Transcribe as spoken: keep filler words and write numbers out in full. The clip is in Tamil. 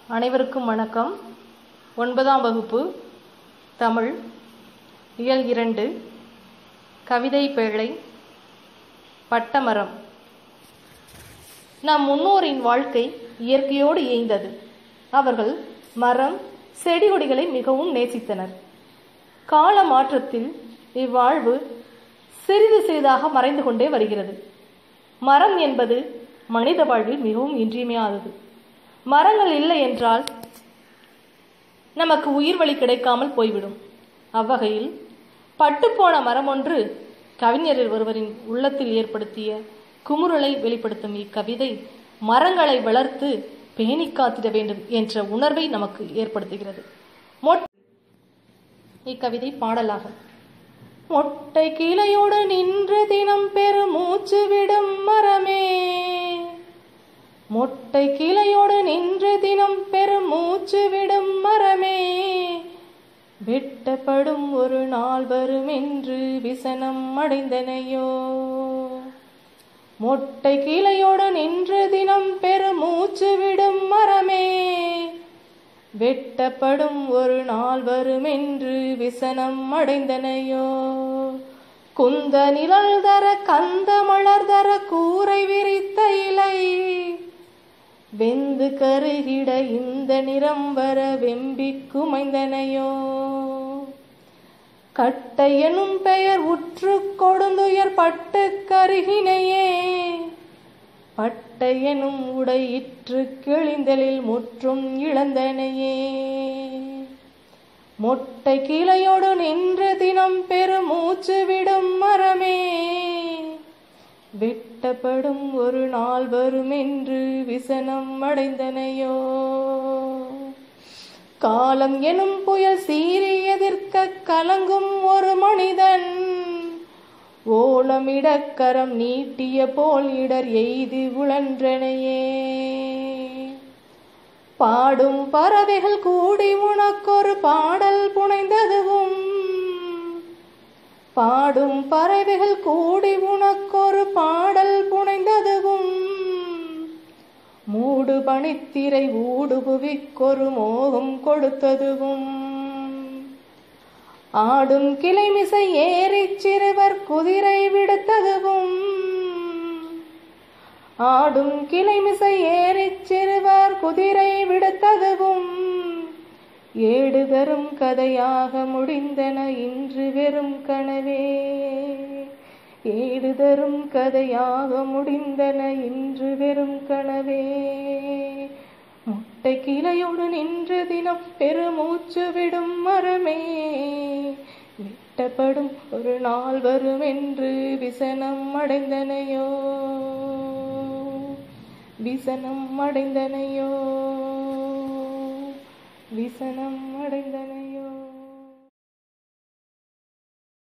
அனைவருக்கும் வணக்கம். ஒன்பதாம் வகுப்பு தமிழ் இயல் இரண்டு கவிதை பேழை பட்டமரம். நம் முன்னோரின் வாழ்க்கை இயற்கையோடு இயைந்தது. அவர்கள் மரம் செடி கொடிகளை மிகவும் நேசித்தனர். கால மாற்றத்தில் இவ்வாழ்வு சிறிது சிறிதாக மறைந்து கொண்டே வருகிறது. மரம் என்பது மனித வாழ்வில் மிகவும் இன்றியமையாதது. மரங்கள் இல்லை என்றால் நமக்கு உயிர் வழி கிடைக்காமல் போய்விடும். அவ்வகையில் பட்டுப்போன மரம் ஒன்று கவிஞர் ஒருவரின் உள்ளத்தில் ஏற்படுத்திய குமுறலை வெளிப்படுத்தும் இக்கவிதை மரங்களை வளர்த்து பேணி காத்திட வேண்டும் என்ற உணர்வை நமக்கு ஏற்படுத்துகிறது. இக்கவிதை பாடலாக. மொட்டை கிளையோடு நின்று தினம் பெரு மூச்சு விடும் மரமே, மொட்டை கிளையோடு நின்று தினம் பெரும் மூச்சு விடும் மரமே, வெட்டப்படும் ஒரு நாள் வரும் என்று விசனம் அடைந்தனையோ. மொட்டை கிளையோடு நின்று தினம் பெரும் மூச்சு விடும் மரமே, வெட்டப்படும் ஒரு நாள் வரும் என்று விசனம் அடைந்தனையோ. குந்த நிழல் தர கந்த மலர் தர கூரை விரித்த இலை, வெந்து கருகிட இந்த நிறம் வர வெம்பி குமைந்தனையோ. கட்டை எனும் பெயர் உற்று கொடுந்துயர் பட்டு கருகினையே, பட்டை எனும் உடை இற்று கிழிந்தலில் முற்றும் இழந்தனையே. மொட்டை கிளையோடு நின்று தினம் பெரு மூச்சு விடும் மரமே, வெட்டப்படும் ஒரு நாள் வரும் என்று விசனம் அடைந்தனையோ. காலம் எனும் புயல் சீறி எதிர்க்க கலங்கும் ஒரு மனிதன், ஓலமிடக்கரம் நீட்டிய போல் இடர் எய்தி உழன்றனையே. பாடும் பறவைகள் கூடி உனக்கொரு பாடல் புனைந்ததுவும், பாடும் பறவைகள் கூடி உனக்கொரு பாடல் புனைந்ததுவும், மூடு பனித்திரை ஊடு புவிக்கொரு மோகம் கொடுத்ததுவும், ஆடும் கிளைமிசை ஏறிச் சிறுவர் குதிரை விடுத்ததுவும், ஆடும் கிளைமிசை ஏறிச் சிறுவர் குதிரை விடுத்ததுவும், ஏடு தரும் கதையாக முடிந்தன இன்று வெறும் கனவே, ஏடு தரும் கதையாக முடிந்தன இன்று வெறும் கனவே. மொட்டை கிளையோடு நின்று தினம் பெருமூச்சு விடும் மரமே, வெட்டப்படும் ஒரு நாள் வரும் என்று விசனம் அடைந்தனையோ, விசனம் அடைந்தனையோ, விசனம் அடைந்தன.